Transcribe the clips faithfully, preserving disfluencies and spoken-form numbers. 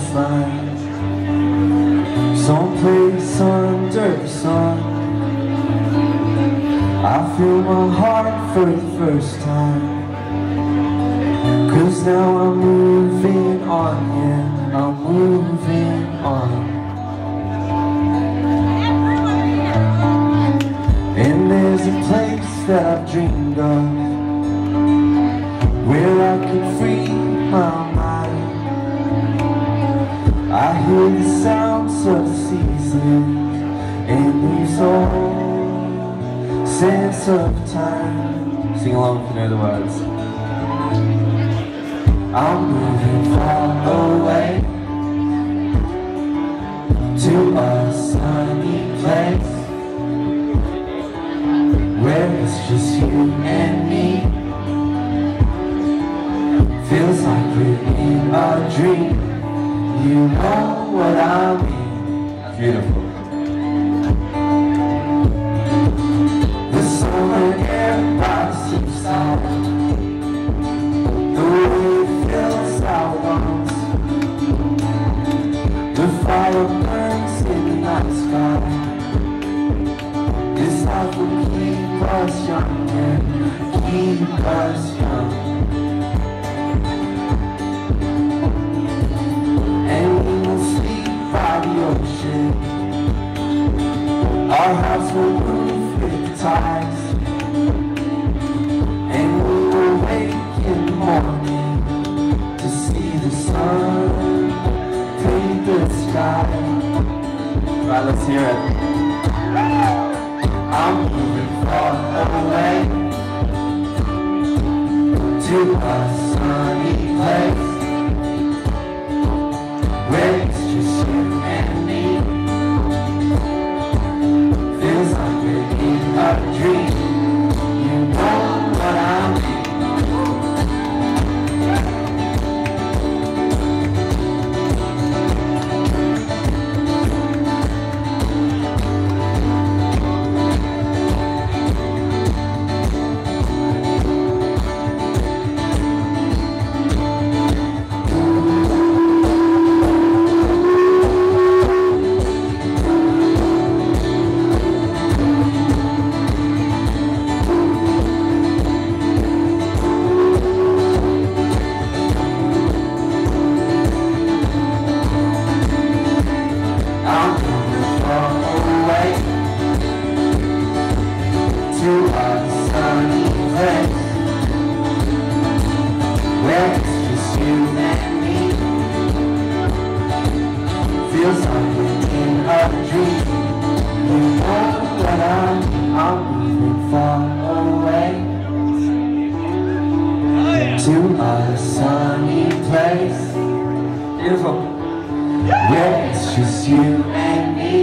coastline, someplace under the sun. I feel my heart for the first time, 'cause now I'm moving on, yeah, I'm moving on. And there's a place that I've dreamed of, where I can free my mind. I hear the sounds of the seasons and lose all sense of time. Sing along if you know the words. I'm moving far away to a sunny place, where it's just you and me. Feels like we're in a dream. You know what I mean. Beautiful. The summer air by the seaside, the way it fills our lungs, the fire burns in the night sky. This life will keep us young, yeah, keep us young. And we will sleep by the ocean. Our house will move with the tides, and we will wake in the morning to see the sun paint the sky. Right, let's hear it. I'm moving far away to a sunny place, where it's just you and me. Feels like we're in a dream. You know what I mean. To a sunny place, where it's just you and me. Feels like we're in a dream. You know what I mean. I'm moving far away to a sunny place. Beautiful. Where it's just you and me.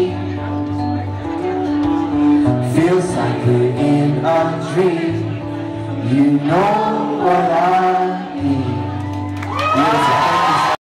Feels like we're in a dream. You know what I mean. Beautiful.